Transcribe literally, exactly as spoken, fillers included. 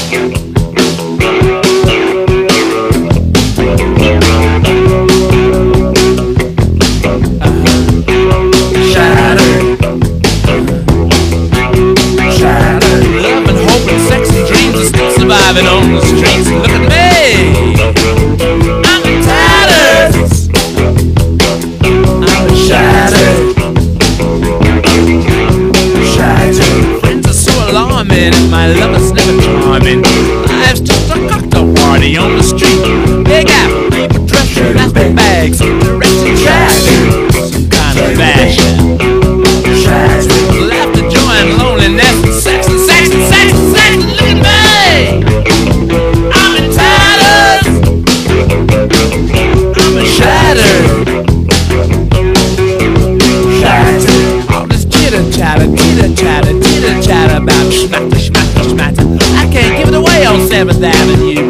Surviving on the streets, look at me. I'm in tatters. I'm shattered. Shattered. Friends are so alarming, and my lover's never charming. Life's just a cocktail party on the street. Big apple, people dressed in plastic bags, direction shattered. Some kind of fashion. Shattered. Laughter, joy, and loneliness, sex and sex and sex and sex. Look at me. Chatter, chitter chatter, chitter chatter about schmatter, schmatter, schmatter. I can't give it away on seventh Avenue.